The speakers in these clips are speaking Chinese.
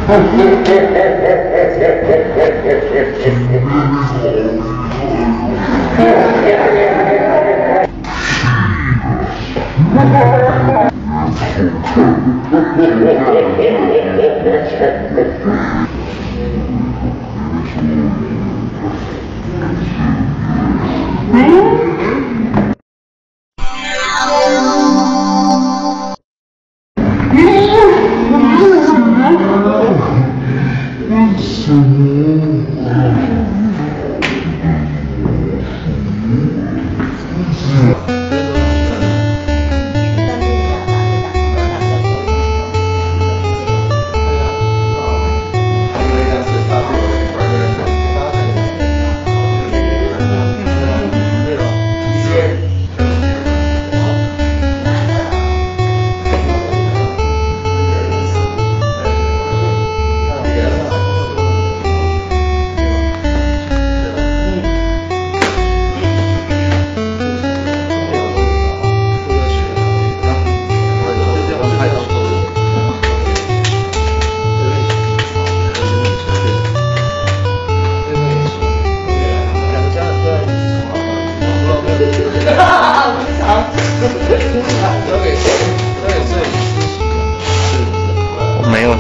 没有。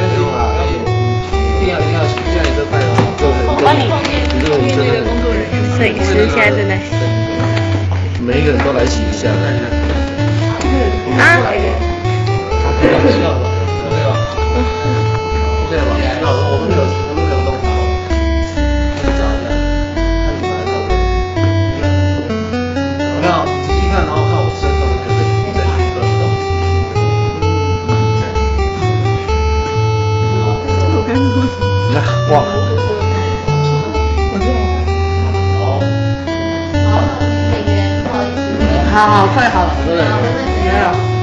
我帮你，那个工作人员，摄影师现在正在洗。 每一个人都来洗一下。 啊。 对吧？对吧？那我们没有动它。找一下，看你们来照片。有没有？仔细看，然后看我身上的这里，再去动。 你看，哇！ 好，快好了。 对。 没有。